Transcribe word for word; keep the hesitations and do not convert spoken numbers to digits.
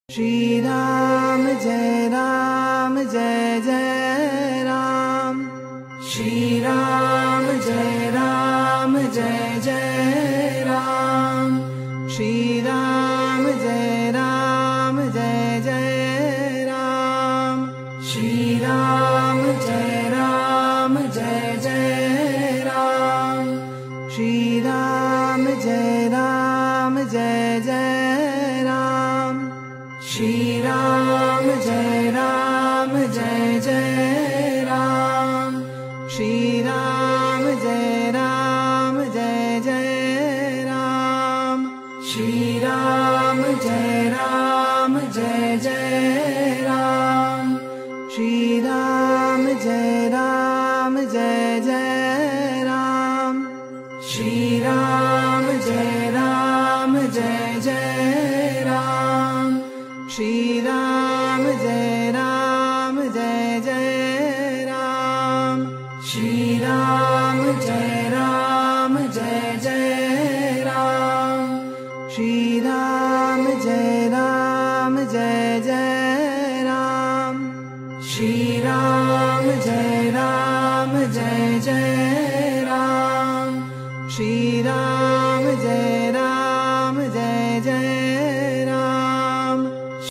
Shri Ram Jai Ram Jai Jai Ram. Shri Ram Jai Ram Jai Jai Ram. Shri Ram Jai Ram Jai Jai Ram. Shri Ram Jai Ram Jai Jai Ram. Shri Ram Jai Ram Jai Jai Ram. Shri Ram Jai Ram Jai Jai Ram. Shri Ram Jai Ram Jai Jai Ram. Shri Ram Jai Ram Jai Jai Ram. Shri Ram Jai Ram Jai Jai Ram. Shri Ram Jai Ram Jai Jai Ram. Shri Ram Jai Ram Jai Jai Ram. Shri Ram Jai Ram